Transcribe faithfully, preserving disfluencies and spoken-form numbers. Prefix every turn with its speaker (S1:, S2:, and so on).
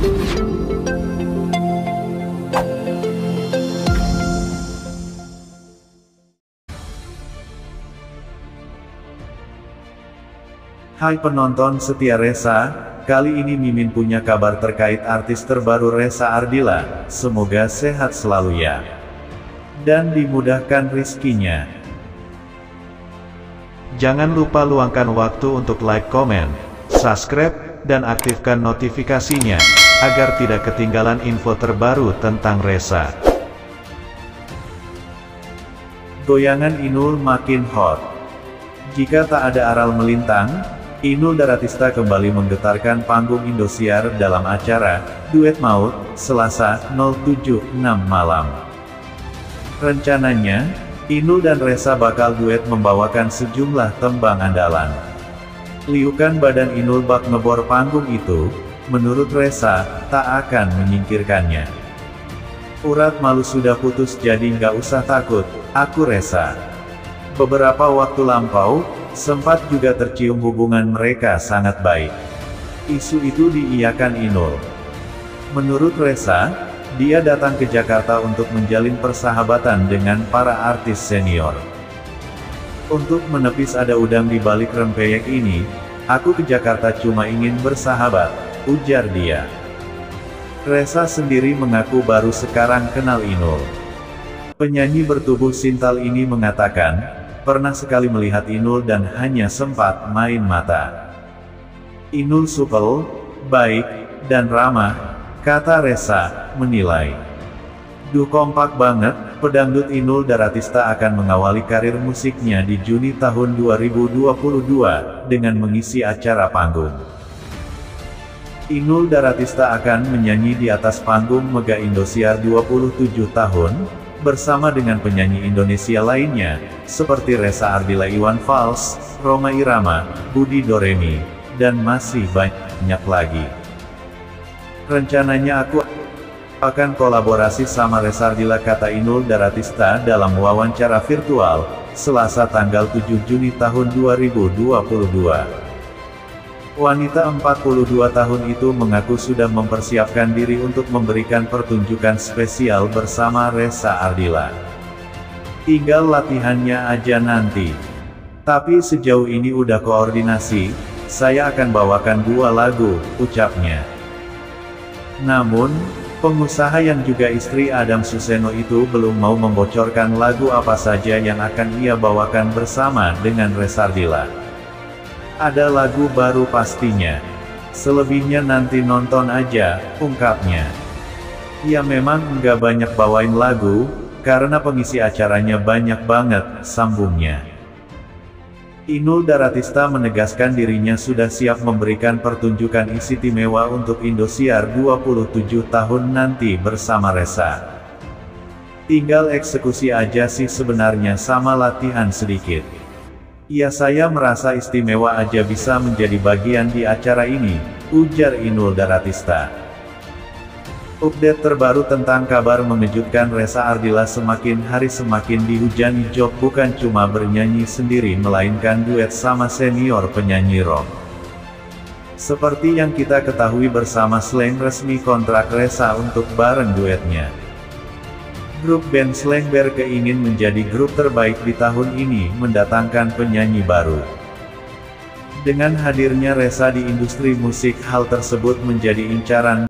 S1: Hai penonton setia Resa, kali ini Mimin punya kabar terkait artis terbaru Resa Ardila, semoga sehat selalu ya. Dan dimudahkan rizkinya. Jangan lupa luangkan waktu untuk like, komen, subscribe, dan aktifkan notifikasinya, agar tidak ketinggalan info terbaru tentang Resa. Goyangan Inul makin hot. Jika tak ada aral melintang, Inul Daratista kembali menggetarkan panggung Indosiar dalam acara Duet Maut, Selasa, tujuh enam malam. Rencananya, Inul dan Resa bakal duet membawakan sejumlah tembang andalan. Liukan badan Inul bak ngebor panggung itu, menurut Resa, tak akan menyingkirkannya. Urat malu sudah putus jadi nggak usah takut, aku Resa. Beberapa waktu lampau, sempat juga tercium hubungan mereka sangat baik. Isu itu diiyakan Inul. Menurut Resa, dia datang ke Jakarta untuk menjalin persahabatan dengan para artis senior. Untuk menepis ada udang di balik rempeyek ini, aku ke Jakarta cuma ingin bersahabat, ujar dia. Resa sendiri mengaku baru sekarang kenal Inul. Penyanyi bertubuh sintal ini mengatakan, pernah sekali melihat Inul dan hanya sempat main mata. Inul supel, baik, dan ramah, kata Resa, menilai. Duh kompak banget, pedangdut Inul Daratista akan mengawali karir musiknya di Juni tahun dua ribu dua puluh dua, dengan mengisi acara panggung. Inul Daratista akan menyanyi di atas panggung Mega Indosiar dua puluh tujuh tahun, bersama dengan penyanyi Indonesia lainnya, seperti Resa Ardila, Iwan Fals, Rhoma Irama, Budi Doremi, dan masih banyak lagi. Rencananya aku akan kolaborasi sama Resa Ardila, kata Inul Daratista dalam wawancara virtual, Selasa tanggal tujuh Juni tahun dua ribu dua puluh dua. Wanita empat puluh dua tahun itu mengaku sudah mempersiapkan diri untuk memberikan pertunjukan spesial bersama Resa Ardila. Tinggal latihannya aja nanti. Tapi sejauh ini udah koordinasi, saya akan bawakan dua lagu, ucapnya. Namun, pengusaha yang juga istri Adam Suseno itu belum mau membocorkan lagu apa saja yang akan ia bawakan bersama dengan Resa Ardila. Ada lagu baru pastinya. Selebihnya nanti nonton aja, ungkapnya. Ya memang nggak banyak bawain lagu, karena pengisi acaranya banyak banget, sambungnya. Inul Daratista menegaskan dirinya sudah siap memberikan pertunjukan istimewa untuk Indosiar dua puluh tujuh tahun nanti bersama Resa. Tinggal eksekusi aja sih sebenarnya sama latihan sedikit. Ya saya merasa istimewa aja bisa menjadi bagian di acara ini, ujar Inul Daratista. Update terbaru tentang kabar mengejutkan Resa Ardila semakin hari semakin dihujani job bukan cuma bernyanyi sendiri melainkan duet sama senior penyanyi rock. Seperti yang kita ketahui bersama Slank resmi kontrak Resa untuk bareng duetnya. Grup band Slank Berke ingin menjadi grup terbaik di tahun ini mendatangkan penyanyi baru. Dengan hadirnya Resa di industri musik hal tersebut menjadi incaran